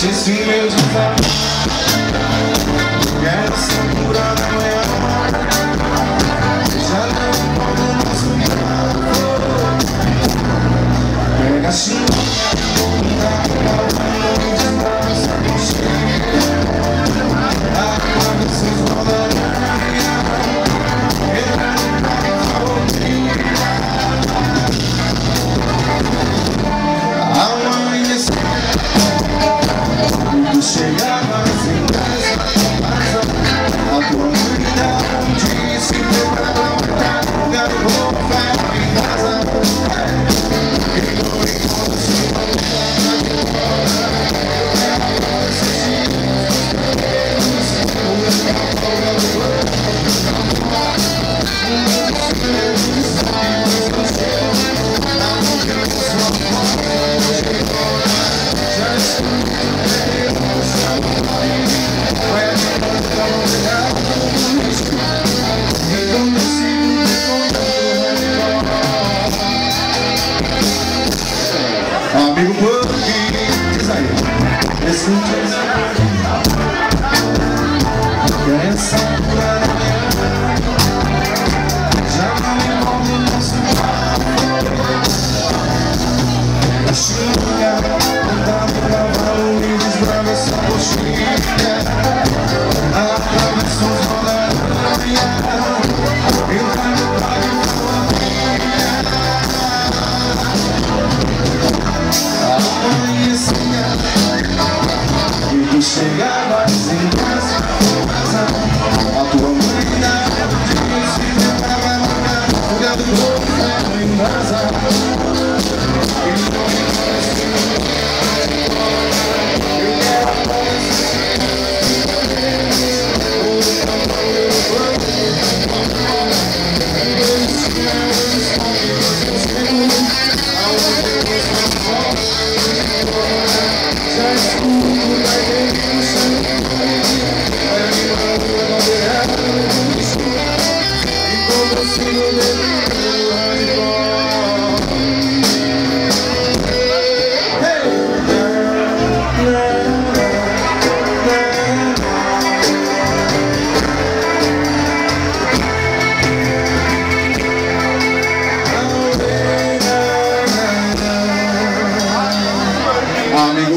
esse meu desafio. Essa curada não é amor, já não pode mais sonhar. Pega assim, dá calma, não descansa, não chega. Acorda seus chegava em casa, a tua mãe dava dia se preparava pra lugar de roupa em casa. E não encontro se não volta de fora. Esses dias, o meu calor de amigo, por que diz aí? Esse essa curada já não me envolve no nosso a xinga, andava o cavalo e desbrava essa coxinha. Atravessa os rodaria, entra no praia e amanhecia, e tu chegavas em casa, a tua mãe dava dia se preparava lugar do corpo em casa. E não me parece eu quero amigo.